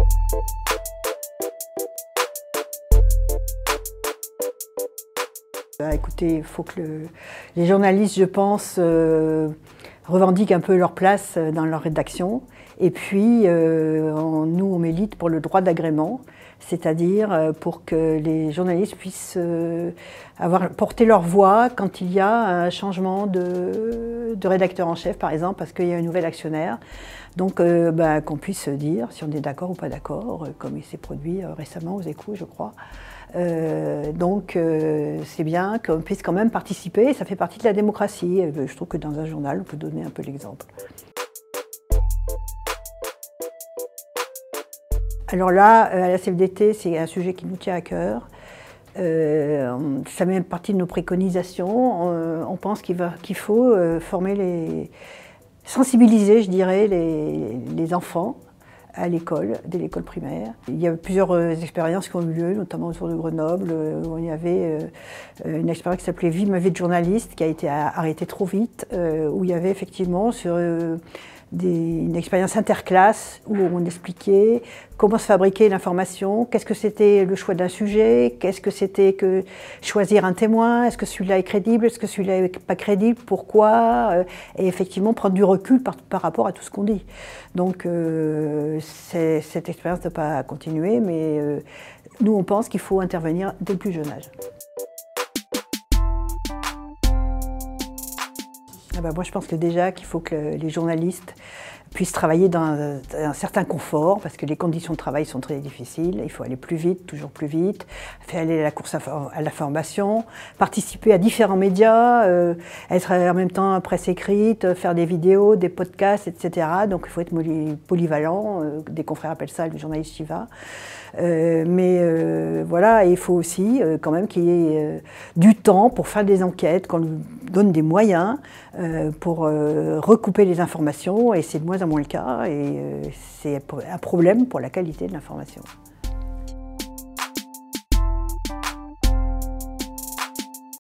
Écoutez, il faut que les journalistes, je pense, revendiquent un peu leur place dans leur rédaction. Et puis, nous, on milite pour le droit d'agrément, c'est-à-dire pour que les journalistes puissent porter leur voix quand il y a un changement de rédacteur en chef, par exemple, parce qu'il y a un nouvel actionnaire. Donc, qu'on puisse dire si on est d'accord ou pas d'accord, comme il s'est produit récemment aux Échos, je crois. C'est bien qu'on puisse quand même participer, ça fait partie de la démocratie. Je trouve que dans un journal, on peut donner un peu l'exemple. Alors là, à la CFDT, c'est un sujet qui nous tient à cœur. Ça fait même partie de nos préconisations. On pense qu'il faut sensibiliser, je dirais, les enfants à l'école, dès l'école primaire. Il y a plusieurs expériences qui ont eu lieu, notamment autour de Grenoble, où il y avait une expérience qui s'appelait « Vie, ma vie de journaliste », qui a été arrêtée trop vite, où il y avait effectivement sur une expérience interclasse où on expliquait comment se fabriquer l'information, qu'est-ce que c'était le choix d'un sujet, qu'est-ce que c'était que choisir un témoin, est-ce que celui-là est crédible, est-ce que celui-là n'est pas crédible, pourquoi, et effectivement prendre du recul par rapport à tout ce qu'on dit. Donc cette expérience ne va pas continuer, mais nous on pense qu'il faut intervenir dès le plus jeune âge. Moi, je pense que déjà qu'il faut que les journalistes puissent travailler dans un certain confort, parce que les conditions de travail sont très difficiles. Il faut aller plus vite, toujours plus vite, faire aller la course à la formation, participer à différents médias, être en même temps presse écrite, faire des vidéos, des podcasts, etc. Donc il faut être polyvalent, des confrères appellent ça le journaliste qui va. Voilà, et il faut aussi quand même qu'il y ait du temps pour faire des enquêtes, qu'on lui donne des moyens pour recouper les informations, et c'est de moins en moins le cas, et c'est un problème pour la qualité de l'information.